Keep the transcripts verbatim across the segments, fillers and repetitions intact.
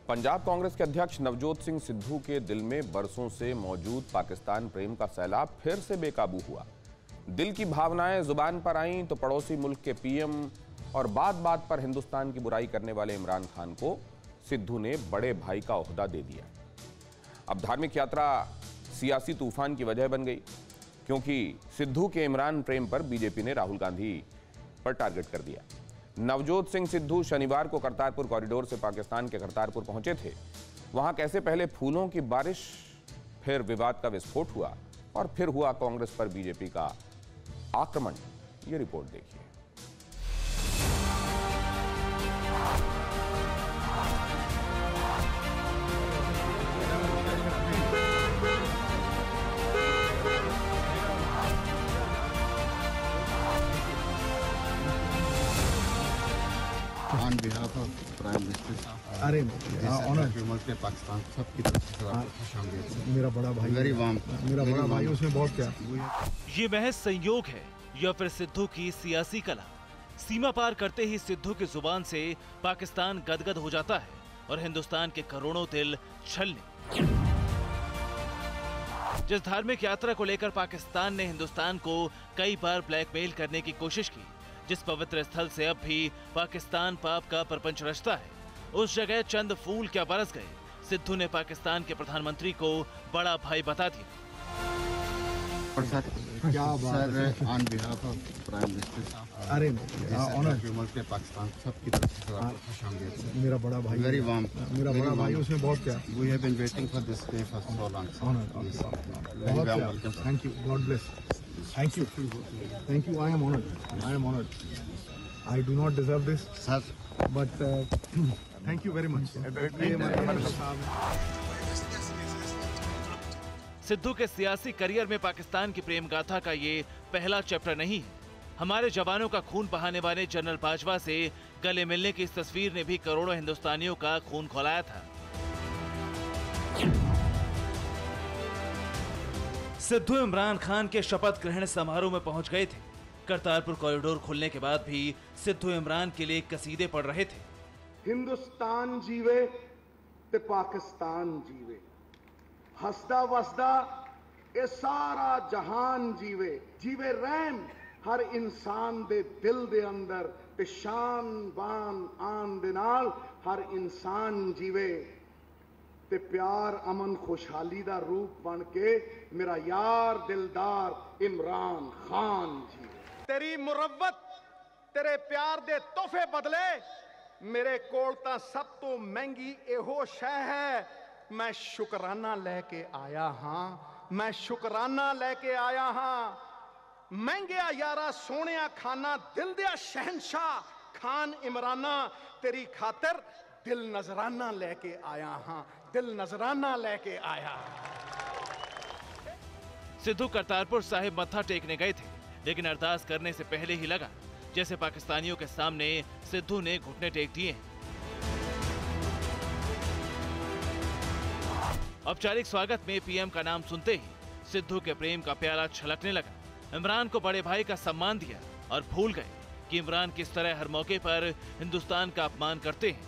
पंजाब कांग्रेस के अध्यक्ष नवजोत सिंह सिद्धू के दिल में बरसों से मौजूद पाकिस्तान प्रेम का सैलाब फिर से बेकाबू हुआ। दिल की भावनाएं जुबान पर आईं तो पड़ोसी मुल्क के पीएम और बात बात पर हिंदुस्तान की बुराई करने वाले इमरान खान को सिद्धू ने बड़े भाई का ओहदा दे दिया। अब धार्मिक यात्रा सियासी तूफान की वजह बन गई, क्योंकि सिद्धू के इमरान प्रेम पर बीजेपी ने राहुल गांधी पर टारगेट कर दिया। नवजोत सिंह सिद्धू शनिवार को करतारपुर कॉरिडोर से पाकिस्तान के करतारपुर पहुंचे थे। वहां कैसे पहले फूलों की बारिश, फिर विवाद का विस्फोट हुआ और फिर हुआ कांग्रेस पर बीजेपी का आक्रमण। ये रिपोर्ट देखिए। On behalf of Prime Minister, अरे ऑनर के पाकिस्तान सबकी तरफ से आपको मेरा बड़ा भाई वेरी वार्म मेरा बड़ा भाई उसमें बहुत क्या। ये महज संयोग है या फिर सिद्धू की सियासी कला? सीमा पार करते ही सिद्धू की जुबान से पाकिस्तान गदगद हो जाता है और हिंदुस्तान के करोड़ों दिल छलने। जिस धार्मिक यात्रा को लेकर पाकिस्तान ने हिंदुस्तान को कई बार ब्लैकमेल करने की कोशिश की, जिस पवित्र स्थल से अब भी पाकिस्तान पाप का परपंच रचता है, उस जगह चंद फूल क्या बरस गए। सिद्धू ने पाकिस्तान के प्रधानमंत्री को बड़ा भाई बता दिया। और सर क्या sir on behalf of prime minister, अरे ऑनर के पाकिस्तान सबकी तरफ से आपको मेरा बड़ा भाई वेरी वार्म मेरा बड़ा भाई उसमें बहुत क्या। We have been waiting for this day for so long. Honour thank you, God bless. Thank you. Thank you. I am honored. I am honored. I do not deserve this, sir, but uh, thank you very much. Sidhu के सियासी career में पाकिस्तान की प्रेम गाथा का ये पहला chapter नहीं है। हमारे जवानों का खून बहाने वाले जनरल बाजवा से गले मिलने की इस तस्वीर ने भी करोड़ों हिंदुस्तानियों का खून खौलाया था। सिद्धू इमरान खान के शपथ ग्रहण समारोह में पहुंच गए थे। करतारपुर कॉरिडोर खुलने के बाद भी सिद्धू इमरान के लिए कसीदे पढ़ रहे थे। हिंदुस्तान जीवे ते पाकिस्तान जीवे, हसदा वसदा ये सारा जहान जीवे, जीवे रहम हर इंसान दे दिल दे अंदर ते शान बान आन दे नाल हर इंसान जीवे ते प्यार अमन खुशहाली दा रूप बन के मेरा यार दिलदार इमरान खान जी। तेरी मुरव्वत तेरे प्यार दे तोहफे बदले मेरे कोल तां सब तो महंगी एहो शै है। मैं शुकराना लेके आया हां, मैं शुकराना लेके आया हां। महंगिया यारा सोनिया खाना दिल दिया शहनशाह खान इमराना, तेरी खातर दिल नजराना लेके आया हां, दिल नजराना लेके आया। सिद्धू करतारपुर साहिब मत्था टेकने गए थे, लेकिन अरदास करने से पहले ही लगा जैसे पाकिस्तानियों के सामने सिद्धू ने घुटने टेक दिए। औपचारिक स्वागत में पीएम का नाम सुनते ही सिद्धू के प्रेम का प्याला छलकने लगा। इमरान को बड़े भाई का सम्मान दिया और भूल गए कि इमरान किस तरह हर मौके पर हिंदुस्तान का अपमान करते हैं।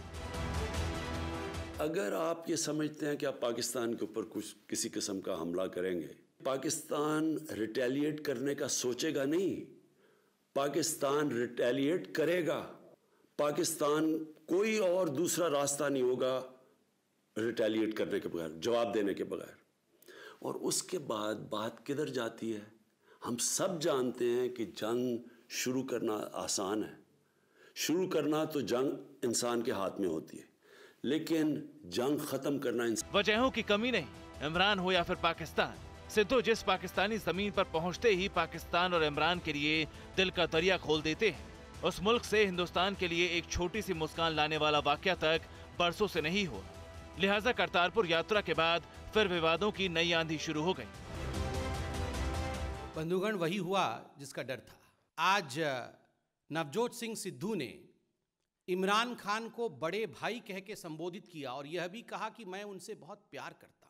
अगर आप ये समझते हैं कि आप पाकिस्तान के ऊपर कुछ किसी किस्म का हमला करेंगे, पाकिस्तान रिटेलिएट करने का सोचेगा नहीं, पाकिस्तान रिटेलिएट करेगा। पाकिस्तान कोई और दूसरा रास्ता नहीं होगा रिटेलिएट करने के बगैर, जवाब देने के बगैर। और उसके बाद बात किधर जाती है? हम सब जानते हैं कि जंग शुरू करना आसान है, शुरू करना तो जंग इंसान के हाथ में होती है, लेकिन जंग खत्म करना इंसान। वजहों की कमी नहीं, इमरान हो या फिर पाकिस्तान, सिद्धू जिस पाकिस्तानी जमीन पर पहुंचते ही पाकिस्तान और इमरान के लिए दिल का दरिया खोल देते हैं, उस मुल्क से हिंदुस्तान के लिए एक छोटी सी मुस्कान लाने वाला वाकया तक बरसों से नहीं हुआ। लिहाजा करतारपुर यात्रा के बाद फिर विवादों की नई आंधी शुरू हो गई। बंधुगण, वही हुआ जिसका डर था। आज नवजोत सिंह सिद्धू ने इमरान खान को बड़े भाई कह के संबोधित किया और यह भी कहा कि मैं उनसे बहुत प्यार करता हूं।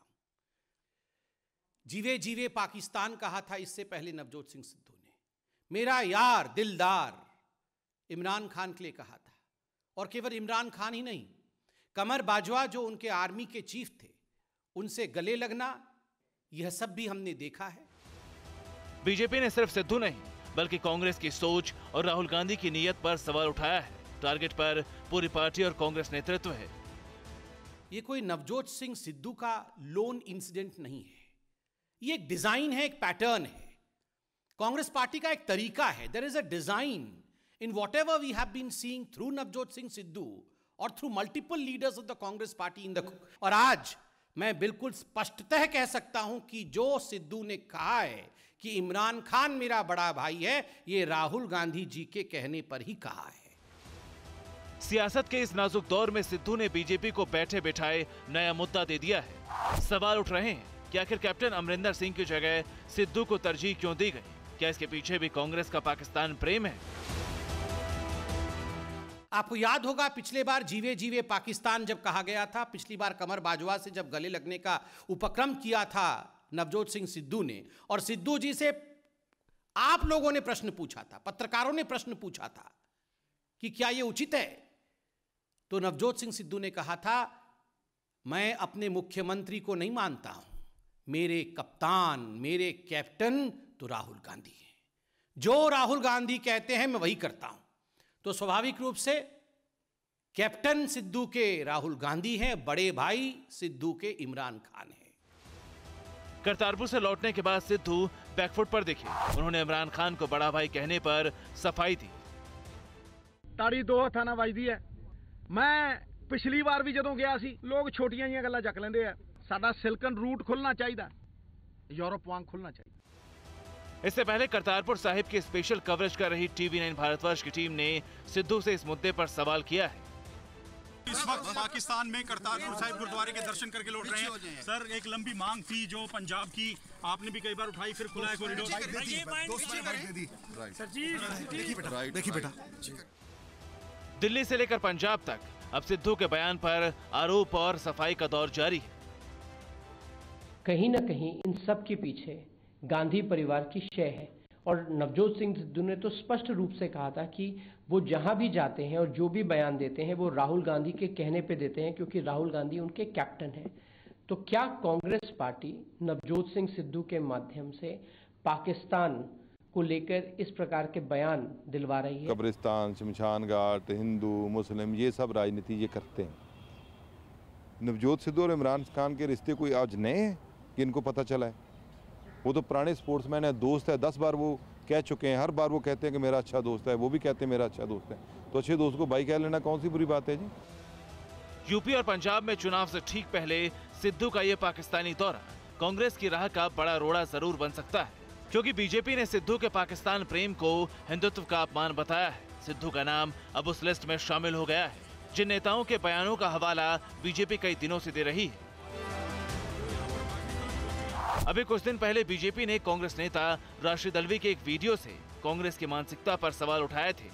जीवे जीवे पाकिस्तान कहा था इससे पहले नवजोत सिंह सिद्धू ने। मेरा यार दिलदार इमरान खान के लिए कहा था। और केवल इमरान खान ही नहीं, कमर बाजवा जो उनके आर्मी के चीफ थे, उनसे गले लगना, यह सब भी हमने देखा है। बीजेपी ने सिर्फ सिद्धू नहीं बल्कि कांग्रेस की सोच और राहुल गांधी की नीयत पर सवाल उठाया है। टारगेट पर पूरी पार्टी और कांग्रेस नेतृत्व है। ये कोई नवजोत सिंह सिद्धू का लोन इंसिडेंट नहीं है, ये एक डिजाइन है, एक पैटर्न है। कांग्रेस पार्टी का एक तरीका है। There is a design in whatever we have been seeing through Navjot Singh Sidhu और through multiple leaders of the Congress party in the, और आज मैं बिल्कुल स्पष्टतः कह सकता हूं कि जो सिद्धू ने कहा है कि इमरान खान मेरा बड़ा भाई है, ये राहुल गांधी जी के कहने पर ही कहा है। सियासत के इस नाजुक दौर में सिद्धू ने बीजेपी को बैठे बिठाए नया मुद्दा दे दिया है। सवाल उठ रहे हैं कि आखिर कैप्टन अमरिंदर सिंह की जगह सिद्धू को तरजीह क्यों दी गई? क्या इसके पीछे भी कांग्रेस का पाकिस्तान प्रेम है? आपको याद होगा पिछले बार जीवे जीवे पाकिस्तान जब कहा गया था, पिछली बार कमर बाजवा से जब गले लगने का उपक्रम किया था नवजोत सिंह सिद्धू ने, और सिद्धू जी से आप लोगों ने प्रश्न पूछा था, पत्रकारों ने प्रश्न पूछा था कि क्या यह उचित है, तो नवजोत सिंह सिद्धू ने कहा था, मैं अपने मुख्यमंत्री को नहीं मानता हूं, मेरे कप्तान, मेरे कैप्टन तो राहुल गांधी हैं, जो राहुल गांधी कहते हैं मैं वही करता हूं। तो स्वाभाविक रूप से कैप्टन सिद्धू के राहुल गांधी हैं, बड़े भाई सिद्धू के इमरान खान हैं। करतारपुर से लौटने के बाद सिद्धू बैकफुट पर दिखे। उन्होंने इमरान खान को बड़ा भाई कहने पर सफाई दी। ताड़ी दो हथा ना वजदी है। मैं पिछली बार भी जदों गया सी, लोग छोटियां जिहियां गल्लां चक लेंदे आ। साडा सिल्कन रूट खुलना चाहिए, यूरोप वांग खुलना चाहिए। इससे पहले करतारपुर साहिब की स्पेशल कवरेज कर रही टीवी नाइन भारतवर्ष की टीम ने सिद्धू से इस मुद्दे पर सवाल किया है। इस वक्त पाकिस्तान में करतारपुर साहिब गुरुद्वारे के दर्शन करके लौट रहे हैं। सर, एक लंबी मांग थी जो पंजाब की, आपने भी कई बार उठाई, फिर खुला है कॉरिडोर। देखिए बेटा, दिल्ली से लेकर पंजाब तक अब सिद्धू के बयान पर आरोप और सफाई का दौर जारी है। कहीं न कहीं इन सब के पीछे गांधी परिवार की शय है, और नवजोत सिंह सिद्धू ने तो स्पष्ट रूप से कहा था कि वो जहां भी जाते हैं और जो भी बयान देते हैं वो राहुल गांधी के कहने पे देते हैं, क्योंकि राहुल गांधी उनके कैप्टन हैं। तो क्या कांग्रेस पार्टी नवजोत सिंह सिद्धू के माध्यम से पाकिस्तान को लेकर इस प्रकार के बयान दिलवा रही है? कब्रिस्तान, शमशान घाट, हिंदू मुस्लिम, ये सब राजनीति ये करते हैं। नवजोत सिद्धू और इमरान खान के रिश्ते कोई आज नए हैं कि इनको पता चला है? वो तो पुराने स्पोर्ट्समैन है, दोस्त है, दस बार वो कह चुके हैं। हर बार वो कहते हैं कि मेरा अच्छा दोस्त है, वो भी कहते हैं मेरा अच्छा दोस्त है। तो अच्छे दोस्त को भाई कह लेना कौन सी बुरी बात है जी? यूपी और पंजाब में चुनाव से ठीक पहले सिद्धू का ये पाकिस्तानी दौरा कांग्रेस की राह का बड़ा रोड़ा जरूर बन सकता है, क्योंकि बीजेपी ने सिद्धू के पाकिस्तान प्रेम को हिंदुत्व का अपमान बताया है। सिद्धू का नाम अब उस लिस्ट में शामिल हो गया है जिन नेताओं के बयानों का हवाला बीजेपी कई दिनों से दे रही है। अभी कुछ दिन पहले बीजेपी ने कांग्रेस नेता राशिद अल्वी के एक वीडियो से कांग्रेस की मानसिकता पर सवाल उठाए थे।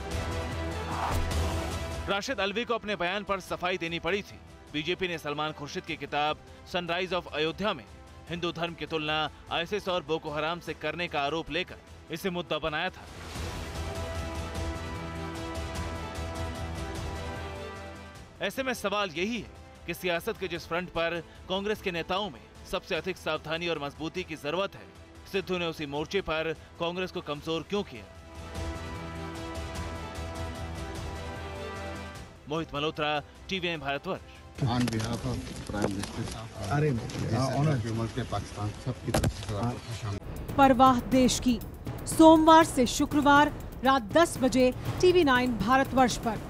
राशिद अल्वी को अपने बयान पर सफाई देनी पड़ी थी। बीजेपी ने सलमान खुर्शीद की किताब सनराइज ऑफ अयोध्या में हिंदू धर्म की तुलना आईएसआईएस और बोको हराम से करने का आरोप लेकर इसे मुद्दा बनाया था। ऐसे में सवाल यही है कि सियासत के जिस फ्रंट पर कांग्रेस के नेताओं में सबसे अधिक सावधानी और मजबूती की जरूरत है, सिद्धू ने उसी मोर्चे पर कांग्रेस को कमजोर क्यों किया? Mohit Malhotra, TV nine Bharatvarsh. On behalf of Prime Minister, अरे के पाकिस्तान सबकी तरफ से परवाह देश की, सोमवार से शुक्रवार रात दस बजे टीवी नाइन भारतवर्ष पर।